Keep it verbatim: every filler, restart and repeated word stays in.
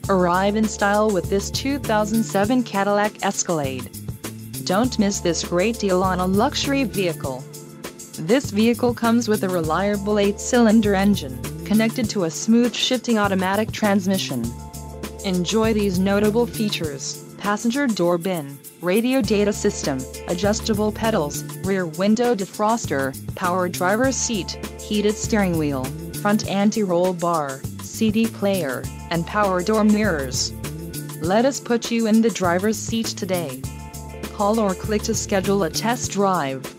Arrive in style with this two thousand seven Cadillac Escalade. Don't miss this great deal on a luxury vehicle. This vehicle comes with a reliable eight-cylinder engine, connected to a smooth shifting automatic transmission. Enjoy these notable features: passenger door bin, radio data system, adjustable pedals, rear window defroster, power driver's seat, heated steering wheel, front anti-roll bar, C D player, and power door mirrors. Let us put you in the driver's seat today. Call or click to schedule a test drive.